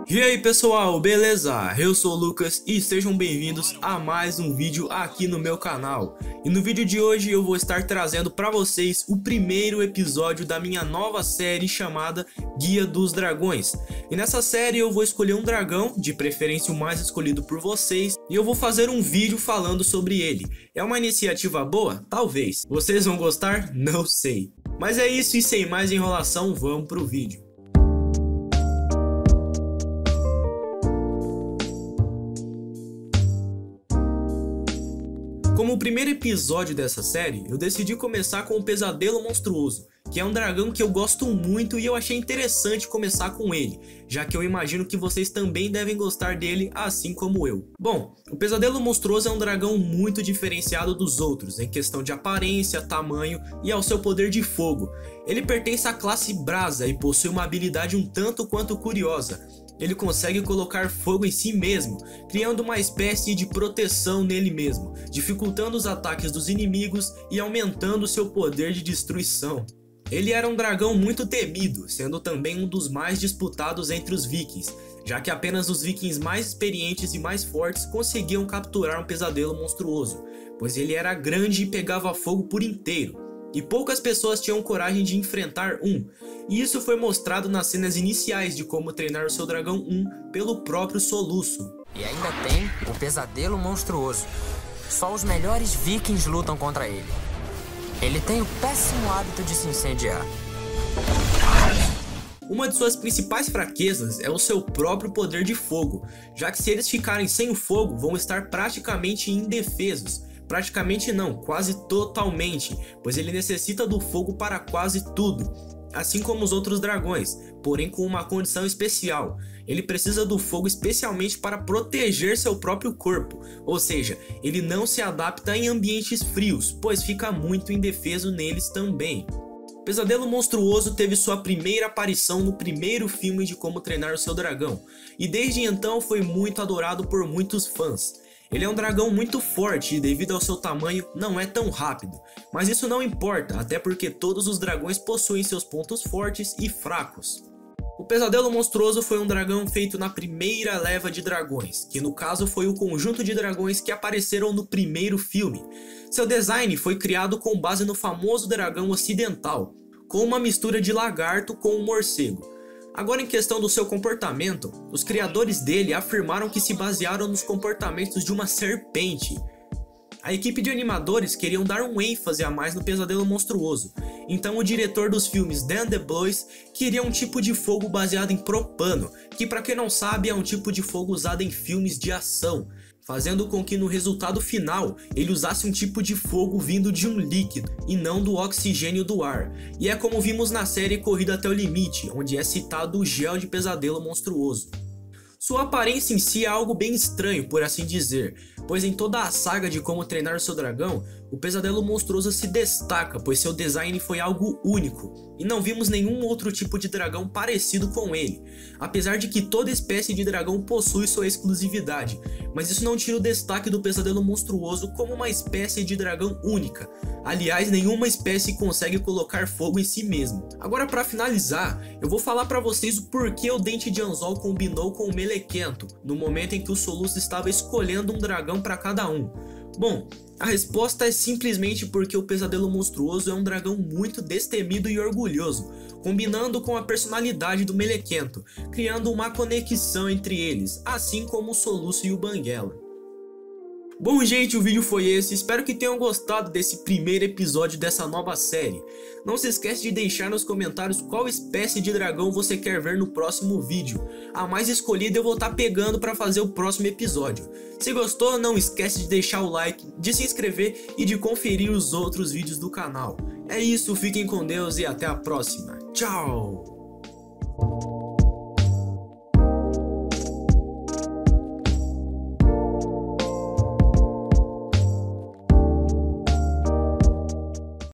E aí pessoal, beleza? Eu sou o Lucas e sejam bem-vindos a mais um vídeo aqui no meu canal. E no vídeo de hoje eu vou estar trazendo para vocês o primeiro episódio da minha nova série chamada Guia dos Dragões. E nessa série eu vou escolher um dragão, de preferência o mais escolhido por vocês, e eu vou fazer um vídeo falando sobre ele. É uma iniciativa boa? Talvez. Vocês vão gostar? Não sei. Mas é isso, e sem mais enrolação, vamos pro vídeo. Como o primeiro episódio dessa série, eu decidi começar com o Pesadelo Monstruoso, que é um dragão que eu gosto muito e eu achei interessante começar com ele, já que eu imagino que vocês também devem gostar dele assim como eu. Bom, o Pesadelo Monstruoso é um dragão muito diferenciado dos outros, em questão de aparência, tamanho e ao seu poder de fogo. Ele pertence à classe Brasa e possui uma habilidade um tanto quanto curiosa. Ele consegue colocar fogo em si mesmo, criando uma espécie de proteção nele mesmo, dificultando os ataques dos inimigos e aumentando seu poder de destruição. Ele era um dragão muito temido, sendo também um dos mais disputados entre os vikings, já que apenas os vikings mais experientes e mais fortes conseguiam capturar um pesadelo monstruoso, pois ele era grande e pegava fogo por inteiro. E poucas pessoas tinham coragem de enfrentar um, e isso foi mostrado nas cenas iniciais de como treinar o seu dragão 1 pelo próprio Soluço. E ainda tem o Pesadelo Monstruoso. Só os melhores vikings lutam contra ele. Ele tem o péssimo hábito de se incendiar. Uma de suas principais fraquezas é o seu próprio poder de fogo, já que se eles ficarem sem o fogo vão estar praticamente indefesos. Praticamente não, quase totalmente, pois ele necessita do fogo para quase tudo, assim como os outros dragões, porém com uma condição especial. Ele precisa do fogo especialmente para proteger seu próprio corpo, ou seja, ele não se adapta em ambientes frios, pois fica muito indefeso neles também. Pesadelo Monstruoso teve sua primeira aparição no primeiro filme de Como Treinar o Seu Dragão, e desde então foi muito adorado por muitos fãs. Ele é um dragão muito forte e devido ao seu tamanho não é tão rápido, mas isso não importa, até porque todos os dragões possuem seus pontos fortes e fracos. O Pesadelo Monstruoso foi um dragão feito na primeira leva de dragões, que no caso foi o conjunto de dragões que apareceram no primeiro filme. Seu design foi criado com base no famoso dragão ocidental, com uma mistura de lagarto com um morcego. Agora, em questão do seu comportamento, os criadores dele afirmaram que se basearam nos comportamentos de uma serpente. A equipe de animadores queriam dar um ênfase a mais no Pesadelo Monstruoso, então o diretor dos filmes Dan DeBlois queria um tipo de fogo baseado em propano, que para quem não sabe é um tipo de fogo usado em filmes de ação, fazendo com que no resultado final ele usasse um tipo de fogo vindo de um líquido e não do oxigênio do ar. E é como vimos na série Corrida até o Limite, onde é citado o gel de Pesadelo Monstruoso. Sua aparência em si é algo bem estranho, por assim dizer, pois em toda a saga de Como Treinar o Seu Dragão, o Pesadelo Monstruoso se destaca, pois seu design foi algo único, e não vimos nenhum outro tipo de dragão parecido com ele, apesar de que toda espécie de dragão possui sua exclusividade, mas isso não tira o destaque do Pesadelo Monstruoso como uma espécie de dragão única. Aliás, nenhuma espécie consegue colocar fogo em si mesmo. Agora, para finalizar, eu vou falar para vocês o porquê o Dente de Anzol combinou com o Melequento, no momento em que o Soluço estava escolhendo um dragão para cada um. Bom, a resposta é simplesmente porque o Pesadelo Monstruoso é um dragão muito destemido e orgulhoso, combinando com a personalidade do Melequento, criando uma conexão entre eles, assim como o Soluço e o Banguela. Bom gente, o vídeo foi esse, espero que tenham gostado desse primeiro episódio dessa nova série. Não se esquece de deixar nos comentários qual espécie de dragão você quer ver no próximo vídeo. A mais escolhida eu vou estar pegando para fazer o próximo episódio. Se gostou, não esquece de deixar o like, de se inscrever e de conferir os outros vídeos do canal. É isso, fiquem com Deus e até a próxima. Tchau!